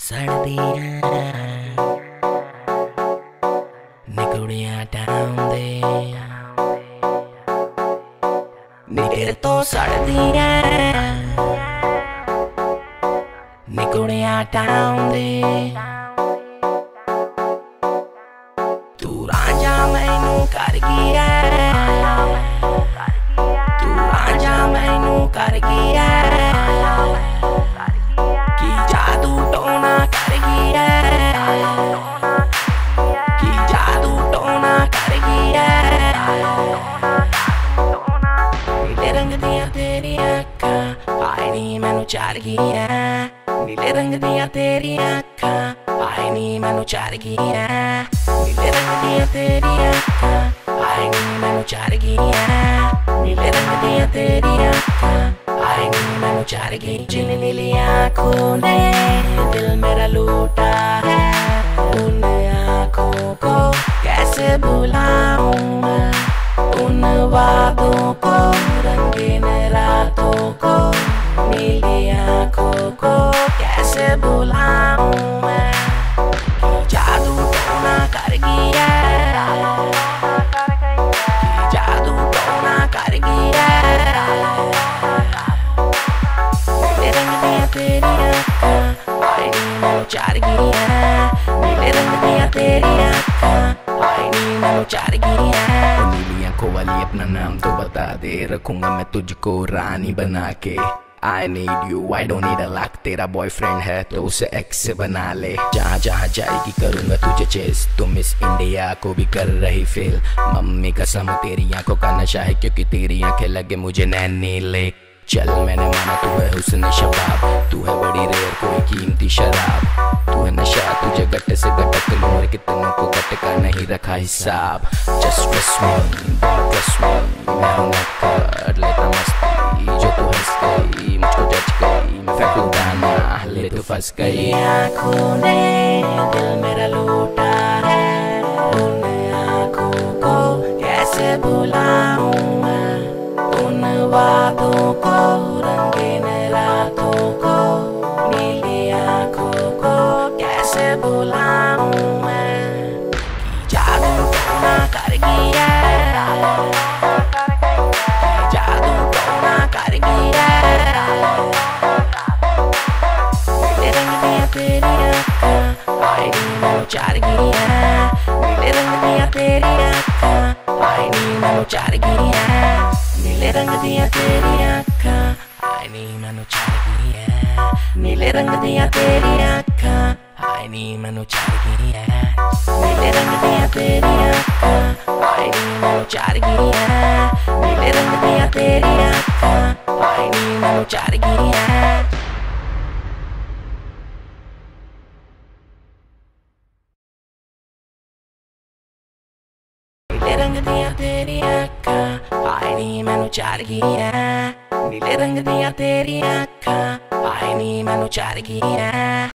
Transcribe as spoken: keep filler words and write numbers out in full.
ਸੜਦੀਆਂ ਨੀ ਕੁੜੀਆਂ ਟਾਉਂ ਦੇ ਨੀ ਤੇਰੇ ਤੋਂ ਸੜਦੀਆਂ ਨੀ ਕੁੜੀਆਂ ਟਾਉਂ ਦੇ ਤੂੰ ਰਾਂਝਾ ਮੈਨੂੰ ਕਰ ਗਿਆ ਤੂੰ ਰਾਂਝਾ ਮੈਨੂੰ ਕਰ ਗਿਆ ਕੀ ਜਾਦੂ ਟੋਨਾ ਕਰ ਗਿਆ ਕੀ ਜਾਦੂ ਟੋਨਾ ਕਰ ਗਿਆ ਨੀਲੇ ਰੰਗ ਦੀਆਂ ਤੇਰੀਆਂ ਅੱਖਾਂ ਆਏ ਨੀ ਮੈਨੂੰ ਚਾਰ ਗਈਆਂ ਨੀਲੇ ਰੰਗ ਦੀਆਂ ਤੇਰੀਆਂ ਅੱਖਾਂ ਆਏ ਨੀ ਮੈਨੂੰ ਚਾਰ ਗਈਆਂ ਨੀਲੇ ਰੰਗ ਦੀਆਂ ਤੇਰੀਆਂ ਅੱਖਾਂ ਆਏ ਨੀ ਮੈਨੂੰ ਚਾਰ ਗਈਆਂ नीले रंग दिया तेरी आँखें आए नी मैनू चार गई जिन नीली आँखों ने दिल मेरा लूटा है उन आँखों को कैसे भुलाऊं मैं उन वादों को रंगीन रातों को नीली आँखों को कैसे भुलाऊं मैं जादू टोना कर गया चार गिरियां नीले रंग दिया तेरी आँखें आए नी मैनू चार गिरियां नीली आँखों वाली अपना नाम तो बता दे रखूंगा मैं तुझको रानी बना के I need you, I don't need a lakh तेरा बॉयफ्रेंड है तो उसे एक्स से बना ले जहाँ जहाँ जाएगी करूँगा तुझे चेस तुम मिस इंडिया को भी कर रही फेल मम्मी कसम तेरी आँखों का नशा है क्योंकि तेरी आँखें लगे मुझे नैनी ले चल मैंने माना तू है हुस्न शबाब तू है बड़ी रेयर कोई कीमती शराब तू है नशा तुझे गट्टे से गटक लूं और कितनों को गट का नहीं रखा हिसाब just trust me trust me मैं हूँ कर लेता मस्ती जो तू हंस गई मुझको जज गई मैं फेंकू दाना ले तू फंस गई आँखों ने दिल मेरा लूटा है उन आँखों को कैसे भुलाऊं मैं उन वादों को रंगीन रातों को नीली आँखों को कैसे भुलाऊं मैं जादू टोना कर गया जादू टोना कर गया नीले रंग दिया तेरी आँखें आए नी मैनू चार गिरियां नीले रंग दिया तेरी आँखें आए नी मैनू चार गिरियां नीले रंग दिया तेरी आँखें आए नी मैनू चार गिरियां नीले रंग दिया तेरी आँखें आए नी मैनू चार गिरियां नीले रंग दिया तेरी आँखें आए नी मैनू चार गिरियां नीले रंग दिया तेरी आँखें आए नी मैनू चार गिरियां नीले रंग दिया तेरी आँखें आए नी मैनू चार गिरियां नीले रंग दिया तेरी आँखें आए नी मैनू चार गिरियां।